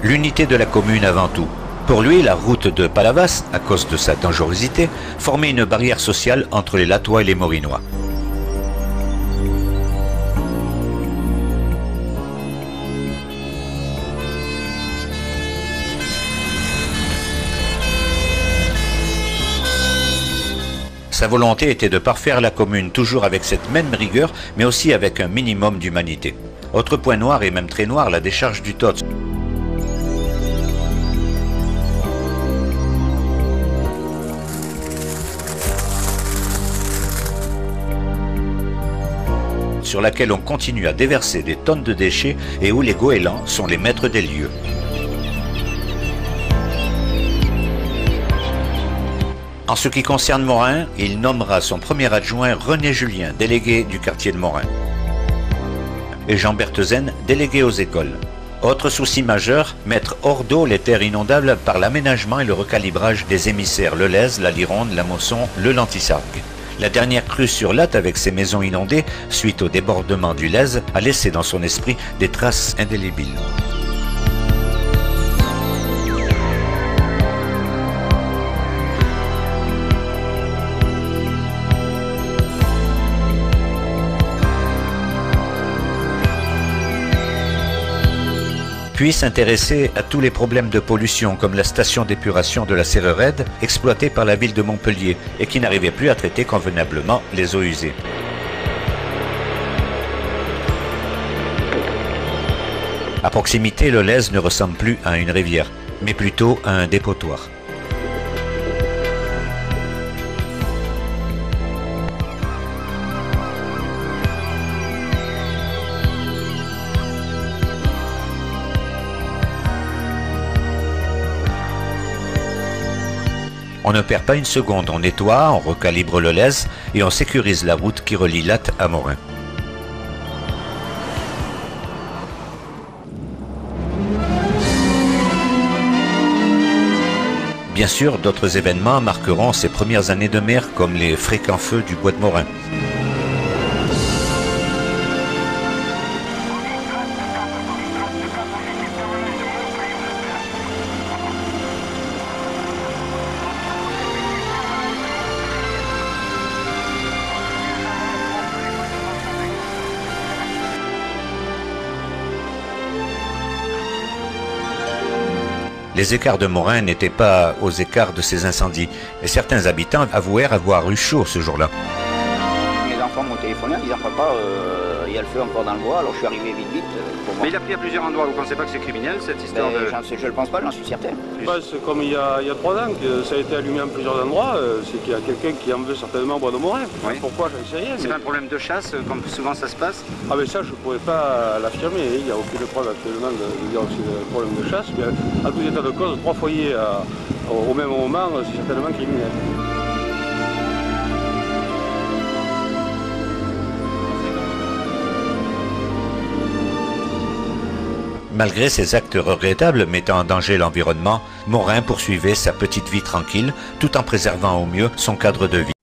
L'unité de la commune avant tout. Pour lui, la route de Palavas, à cause de sa dangerosité, formait une barrière sociale entre les Latois et les Morinois. Sa volonté était de parfaire la commune toujours avec cette même rigueur, mais aussi avec un minimum d'humanité. Autre point noir et même très noir, la décharge du Tots. Sur laquelle on continue à déverser des tonnes de déchets et où les goélands sont les maîtres des lieux. En ce qui concerne Morin, il nommera son premier adjoint René Julien, délégué du quartier de Morin, et Jean Berthezen, délégué aux écoles. Autre souci majeur, mettre hors d'eau les terres inondables par l'aménagement et le recalibrage des émissaires le Lez, la Lironde, la Mosson, le Lantisargues. La dernière crue sur Latte, avec ses maisons inondées, suite au débordement du Lez, a laissé dans son esprit des traces indélébiles. Puis s'intéresser à tous les problèmes de pollution comme la station d'épuration de la Serrerede exploitée par la ville de Montpellier et qui n'arrivait plus à traiter convenablement les eaux usées. À proximité, le Lez ne ressemble plus à une rivière, mais plutôt à un dépotoir. On ne perd pas une seconde, on nettoie, on recalibre le Lez et on sécurise la route qui relie Latte à Morin. Bien sûr, d'autres événements marqueront ces premières années de maire, comme les fréquents feux du bois de Morin. Les écarts de Morin n'étaient pas aux écarts de ces incendies, et certains habitants avouèrent avoir eu chaud ce jour-là. Mes enfants m'ont téléphoné en disant papa, il y a le feu encore dans le bois, alors je suis arrivé vite pour voir. Mais il a pris à plusieurs endroits, vous ne pensez pas que c'est criminel cette histoire de... Je le pense pas, j'en suis certain. C'est comme il y a 3 ans que ça a été allumé en plusieurs endroits, c'est qu'il y a quelqu'un qui en veut certainement au bois de Morin. Oui. Pourquoi, je ne sais rien. C'est pas un problème de chasse, comme souvent ça se passe? Ah mais ça je ne pourrais pas l'affirmer, il n'y a aucune preuve actuellement de dire que c'est un problème de chasse, mais à tout état de cause, 3 foyers au même moment, c'est certainement criminel. Malgré ces actes regrettables mettant en danger l'environnement, Morin poursuivait sa petite vie tranquille tout en préservant au mieux son cadre de vie.